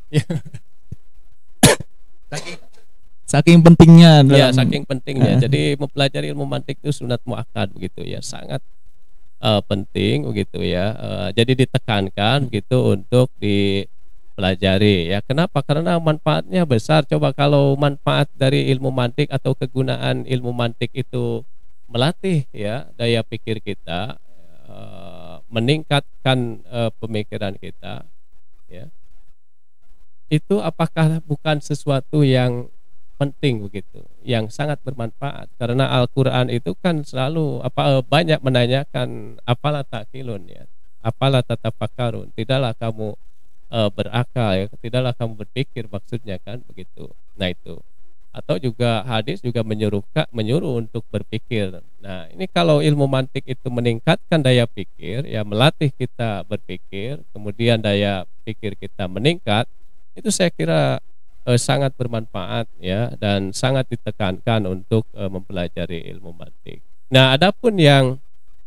Saking pentingnya Ya, dalam saking pentingnya. uh, Jadi mempelajari ilmu mantik itu sunat muakkad begitu ya, sangat uh, penting begitu ya. Uh, jadi ditekankan begitu untuk dipelajari ya. Kenapa? Karena manfaatnya besar. Coba kalau manfaat dari ilmu mantik atau kegunaan ilmu mantik itu melatih ya daya pikir kita, uh, meningkatkan uh, pemikiran kita ya. Itu apakah bukan sesuatu yang penting begitu, yang sangat bermanfaat, karena Al-Qur'an itu kan selalu apa banyak menanyakan apalah takilun ya, apalah tatafakkarun, tidaklah kamu e, berakal ya, tidaklah kamu berpikir maksudnya kan begitu. Nah itu, atau juga hadis juga menyuruh menyuruh untuk berpikir. Nah ini kalau ilmu mantik itu meningkatkan daya pikir ya, melatih kita berpikir, kemudian daya pikir kita meningkat, itu saya kira Eh, sangat bermanfaat ya, dan sangat ditekankan untuk eh, mempelajari ilmu mantik. Nah, adapun yang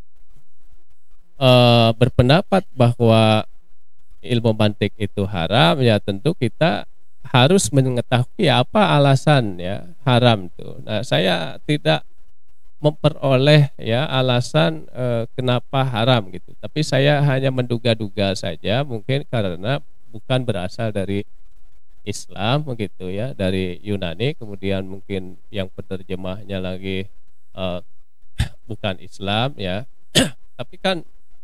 eh, berpendapat bahwa ilmu mantik itu haram ya, tentu kita harus mengetahui apa alasan ya haram itu. Nah, saya tidak memperoleh ya alasan eh, kenapa haram gitu, tapi saya hanya menduga-duga saja, mungkin karena bukan berasal dari Islam begitu ya, dari Yunani, kemudian mungkin yang penerjemahnya lagi uh, bukan Islam ya. Tapi kan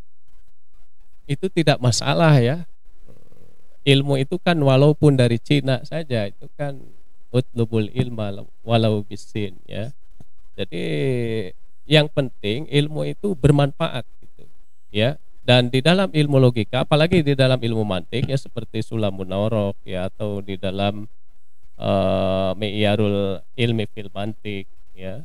itu tidak masalah ya. Ilmu itu kan walaupun dari Cina saja, itu kan utlubul ilma walau bisin ya. Jadi yang penting ilmu itu bermanfaat gitu ya. Dan di dalam ilmu logika, apalagi di dalam ilmu mantik ya, seperti Sulamun Nawrok ya, atau di dalam uh, Mi'yarul Ilmi fil Mantik ya,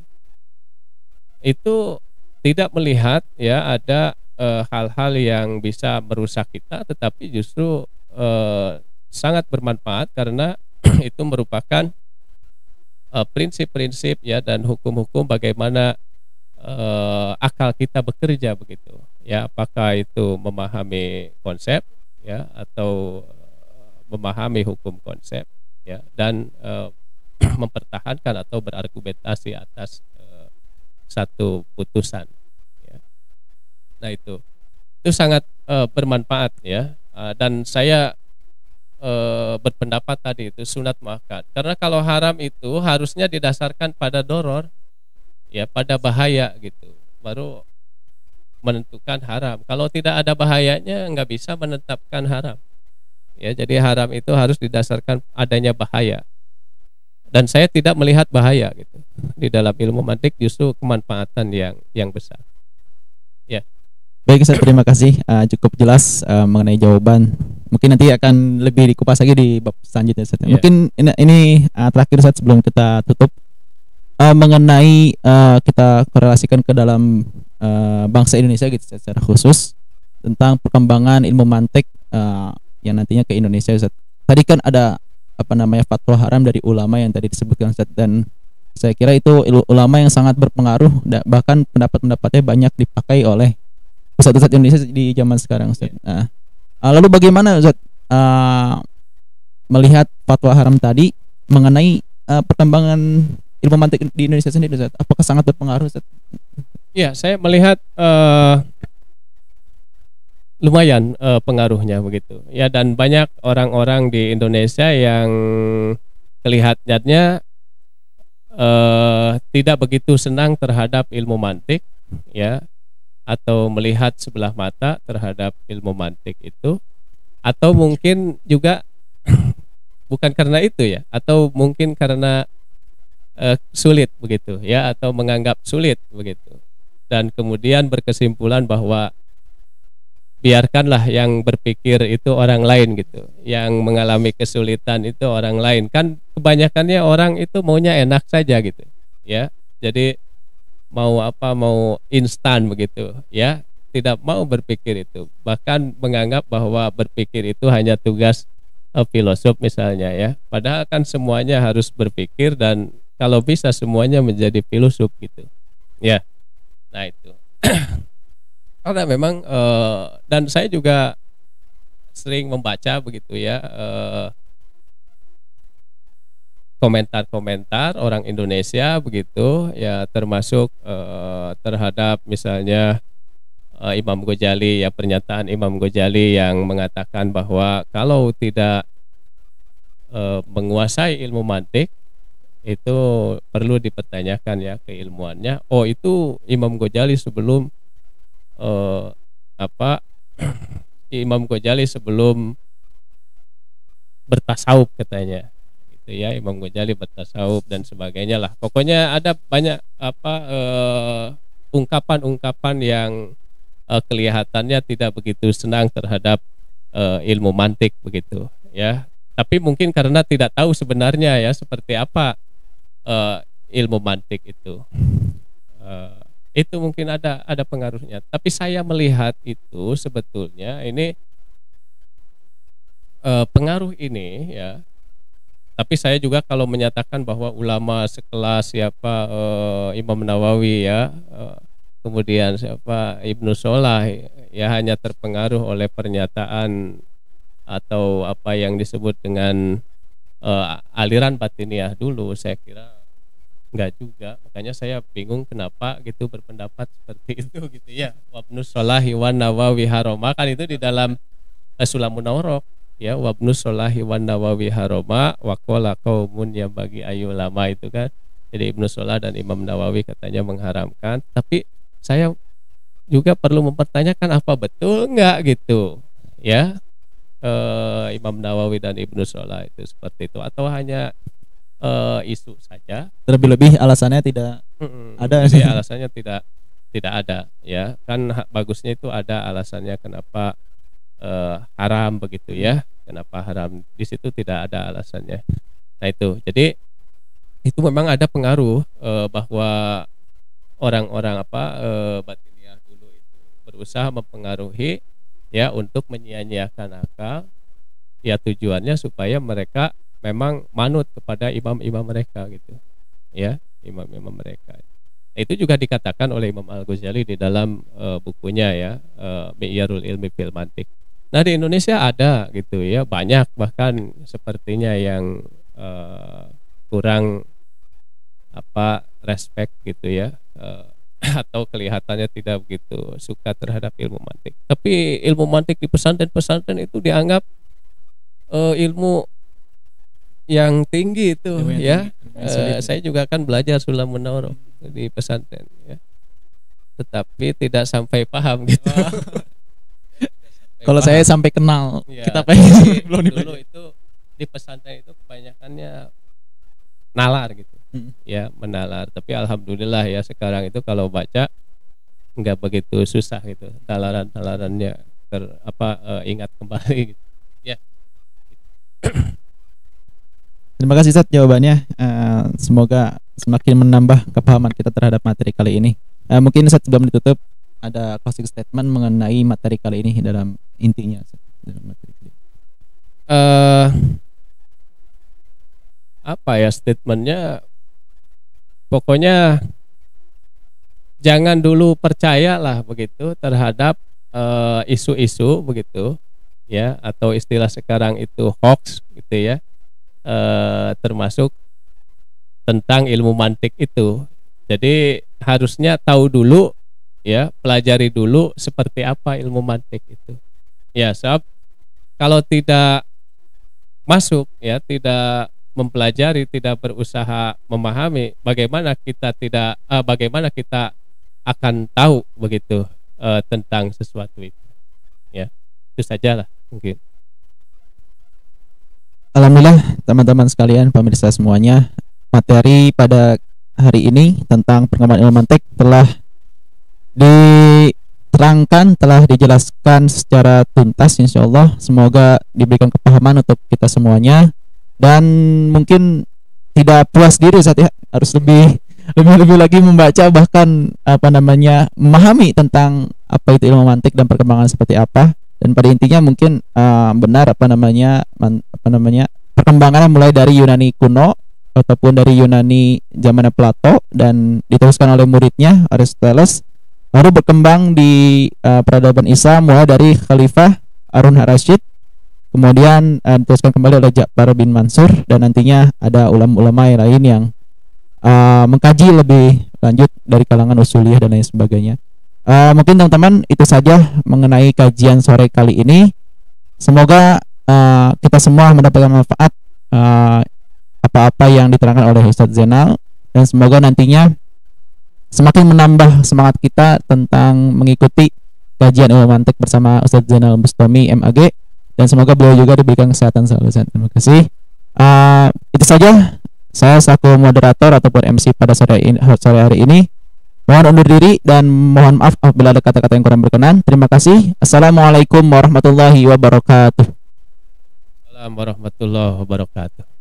itu tidak melihat ya ada hal-hal uh, yang bisa merusak kita, tetapi justru uh, sangat bermanfaat karena itu merupakan prinsip-prinsip uh, ya dan hukum-hukum bagaimana uh, akal kita bekerja begitu. Ya, apakah itu memahami konsep ya, atau memahami hukum konsep ya, dan e, mempertahankan atau berargumentasi atas e, satu putusan ya. Nah itu itu sangat e, bermanfaat ya, e, dan saya e, berpendapat tadi itu sunat muakkad, karena kalau haram itu harusnya didasarkan pada doror ya, pada bahaya gitu, baru menentukan haram. Kalau tidak ada bahayanya nggak bisa menetapkan haram. Ya, jadi haram itu harus didasarkan adanya bahaya. Dan saya tidak melihat bahaya gitu. Di dalam ilmu mantik justru kemanfaatan yang yang besar. Ya. Baik Ustaz, terima kasih. Uh, cukup jelas uh, mengenai jawaban. Mungkin nanti akan lebih dikupas lagi di bab selanjutnya Ustaz. Ya. Mungkin ini, ini uh, terakhir Ustaz sebelum kita tutup. Uh, mengenai uh, kita korelasikan ke dalam uh, bangsa Indonesia gitu secara khusus tentang perkembangan ilmu mantik uh, yang nantinya ke Indonesia Ustaz. Tadi kan ada apa namanya fatwa haram dari ulama yang tadi disebutkan Ustaz, dan saya kira itu ulama yang sangat berpengaruh, bahkan pendapat-pendapatnya banyak dipakai oleh ustadz-ustadz Indonesia di zaman sekarang Ustaz. Nah, uh, lalu bagaimana Ustaz uh, melihat fatwa haram tadi mengenai uh, perkembangan ilmu mantik di Indonesia sendiri Ustaz? Apakah sangat berpengaruh Ustaz? Ya, saya melihat uh, lumayan uh, pengaruhnya begitu. Ya, dan banyak orang-orang di Indonesia yang kelihatannya uh, tidak begitu senang terhadap ilmu mantik ya, atau melihat sebelah mata terhadap ilmu mantik itu, atau mungkin juga bukan karena itu ya, atau mungkin karena uh, sulit begitu ya, atau menganggap sulit begitu, dan kemudian berkesimpulan bahwa biarkanlah yang berpikir itu orang lain gitu, yang mengalami kesulitan itu orang lain. Kan kebanyakannya orang itu maunya enak saja gitu ya, jadi mau apa, mau instan begitu ya, tidak mau berpikir itu, bahkan menganggap bahwa berpikir itu hanya tugas uh, filosof misalnya ya, padahal kan semuanya harus berpikir, dan kalau bisa semuanya menjadi filosof gitu ya. Nah itu karena memang uh, dan saya juga sering membaca begitu ya, uh, komentar-komentar orang Indonesia begitu ya, termasuk uh, terhadap misalnya uh, Imam Ghazali ya, pernyataan Imam Ghazali yang mengatakan bahwa kalau tidak uh, menguasai ilmu mantik itu perlu dipertanyakan ya keilmuannya. Oh, itu Imam Ghazali sebelum uh, apa Imam Ghazali sebelum bertasawuf katanya gitu ya, Imam Ghazali bertasawuf dan sebagainya lah. Pokoknya ada banyak apa uh, ungkapan-ungkapan yang uh, kelihatannya tidak begitu senang terhadap uh, ilmu mantik begitu ya. Tapi mungkin karena tidak tahu sebenarnya ya seperti apa uh, ilmu mantik itu. Uh, itu mungkin ada ada pengaruhnya. Tapi saya melihat itu sebetulnya ini uh, pengaruh ini ya. Tapi saya juga kalau menyatakan bahwa ulama sekelas siapa uh, Imam Nawawi ya, uh, kemudian siapa Ibnu Sholah ya hanya terpengaruh oleh pernyataan atau apa yang disebut dengan uh, aliran batiniah dulu, saya kira enggak juga. Makanya saya bingung kenapa gitu berpendapat seperti itu gitu ya. Wabnu Sholahi wan Nawawi haroma, kan itu di dalam uh, Sulamun Nawrok ya, wabnu Sholahi wan Nawawi haroma waqala qaumun yang bagi ayu lama itu kan. Jadi Ibnu Sholah dan Imam Nawawi katanya mengharamkan, tapi saya juga perlu mempertanyakan apa betul enggak gitu ya, uh, Imam Nawawi dan Ibnu Sholah itu seperti itu, atau hanya uh, isu saja. Terlebih-lebih alasannya tidak Mm-mm. ada. Jadi alasannya tidak tidak ada ya. Kan bagusnya itu ada alasannya kenapa uh, haram begitu ya. Kenapa haram? Di situ tidak ada alasannya. Nah itu. Jadi itu memang ada pengaruh uh, bahwa orang-orang apa uh, batiniah dulu itu berusaha mempengaruhi ya untuk menyia-nyiakan akal. Ya tujuannya supaya mereka memang manut kepada imam-imam mereka gitu ya, imam-imam mereka. Nah, itu juga dikatakan oleh Imam Al-Ghazali di dalam uh, bukunya ya, uh, Mi'yarul Ilmi fil Mantiq. Nah di Indonesia ada gitu ya, banyak bahkan sepertinya yang uh, kurang apa respect gitu ya, uh, atau kelihatannya tidak begitu suka terhadap ilmu mantik. Tapi ilmu mantik di pesantren-pesantren itu dianggap uh, ilmu yang tinggi itu Ilmu yang ya. tinggi. Uh, saya juga kan belajar Sulamun Nawrok di pesantren ya, tetapi tidak sampai paham gitu. Oh. Kalau saya sampai kenal ya, kita pengen belum dulu itu di pesantren itu kebanyakannya nalar gitu hmm. ya, menalar. Tapi alhamdulillah ya sekarang itu kalau baca nggak begitu susah gitu, talaran-talarannya ter apa uh, ingat kembali gitu. Ya. Terima kasih Ustaz jawabannya. Uh, semoga semakin menambah kepahaman kita terhadap materi kali ini. Uh, mungkin Ustaz sebelum ditutup ada closing statement mengenai materi kali ini dalam intinya Ustaz, dalam materi kali ini. Uh, apa ya statementnya? Pokoknya jangan dulu percayalah begitu terhadap uh, isu-isu begitu ya, atau istilah sekarang itu hoax gitu ya. Uh, termasuk tentang ilmu mantik itu. Jadi harusnya tahu dulu ya, pelajari dulu seperti apa ilmu mantik itu. Ya, sebab kalau tidak masuk ya, tidak mempelajari, tidak berusaha memahami, bagaimana kita tidak uh, bagaimana kita akan tahu begitu uh, tentang sesuatu itu. Ya, itu sajalah mungkin. Alhamdulillah teman-teman sekalian, pemirsa semuanya, materi pada hari ini tentang perkembangan ilmu mantik telah diterangkan, telah dijelaskan secara tuntas, insya Allah. Semoga diberikan kepahaman untuk kita semuanya, dan mungkin tidak puas diri saat ya, harus lebih lebih lebih lagi membaca, bahkan apa namanya memahami tentang apa itu ilmu mantik dan perkembangan seperti apa. Dan pada intinya mungkin uh, benar apa namanya man, apa namanya perkembangannya mulai dari Yunani kuno ataupun dari Yunani zaman Plato dan diteruskan oleh muridnya Aristoteles, baru berkembang di uh, peradaban Islam mulai dari Khalifah Harun ar-Rasyid, kemudian uh, diteruskan kembali oleh Ja'far bin Mansur, dan nantinya ada ulama-ulama yang lain yang uh, mengkaji lebih lanjut dari kalangan usuliyah dan lain sebagainya. Uh, mungkin teman-teman itu saja mengenai kajian sore kali ini. Semoga uh, kita semua mendapatkan manfaat uh, apa-apa yang diterangkan oleh Ustadz Zainal, dan semoga nantinya semakin menambah semangat kita tentang mengikuti kajian ilmu mantik bersama Ustadz Zainal Bustami M A G, dan semoga beliau juga diberikan kesehatan selalu. Terima kasih. Uh, itu saja saya selaku moderator ataupun M C pada sore, ini, sore hari ini. Mohon undur diri dan mohon maaf apabila ada kata-kata yang kurang berkenan. Terima kasih. Assalamualaikum warahmatullahi wabarakatuh. Assalamualaikum warahmatullahi wabarakatuh.